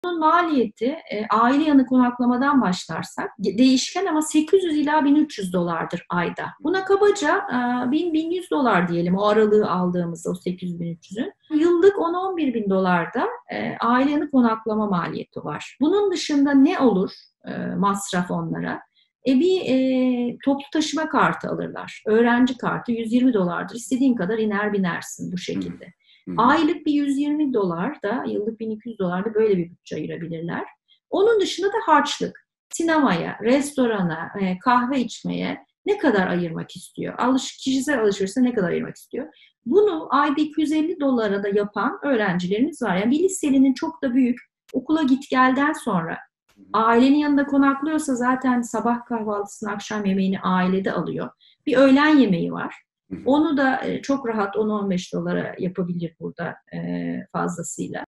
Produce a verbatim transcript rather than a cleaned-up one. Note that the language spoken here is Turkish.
Bunun maliyeti e, aile yanı konaklamadan başlarsak de- değişken ama sekiz yüz ila bin üç yüz dolardır ayda. Buna kabaca e, bin bin yüz dolar diyelim o aralığı aldığımızda o sekiz yüz bin üç yüzün. Yıllık on on bir bin dolarda e, aile yanı konaklama maliyeti var. Bunun dışında ne olur e, masraf onlara? E bir e, toplu taşıma kartı alırlar. Öğrenci kartı yüz yirmi dolardır. İstediğin kadar iner binersin bu şekilde. Hı hı. Aylık bir yüz yirmi dolar da, yıllık bin iki yüz dolar da böyle bir bütçe ayırabilirler. Onun dışında da harçlık. Sinemaya, restorana, e, kahve içmeye ne kadar ayırmak istiyor? Alış, kişisel alışverişe ne kadar ayırmak istiyor? Bunu ayda iki yüz elli dolara da yapan öğrencilerimiz var. Yani bir liselinin çok da büyük okula git gelden sonra ailenin yanında konaklıyorsa zaten sabah kahvaltısını, akşam yemeğini ailede alıyor. Bir öğlen yemeği var. Hı hı. Onu da e, çok rahat on on beş dolara yapabilir burada e, fazlasıyla.